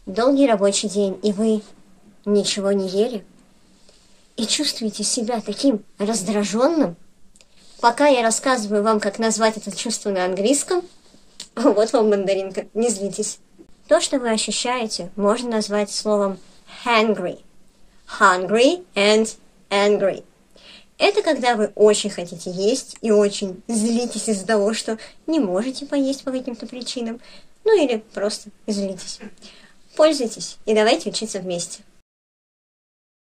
долгий рабочий день, и вы ничего не ели, и чувствуете себя таким раздраженным, пока я рассказываю вам, как назвать это чувство на английском, вот вам мандаринка, не злитесь. То, что вы ощущаете, можно назвать словом hangry. Hungry and angry. Это когда вы очень хотите есть и очень злитесь из-за того, что не можете поесть по каким-то причинам, ну или просто злитесь. Пользуйтесь и давайте учиться вместе.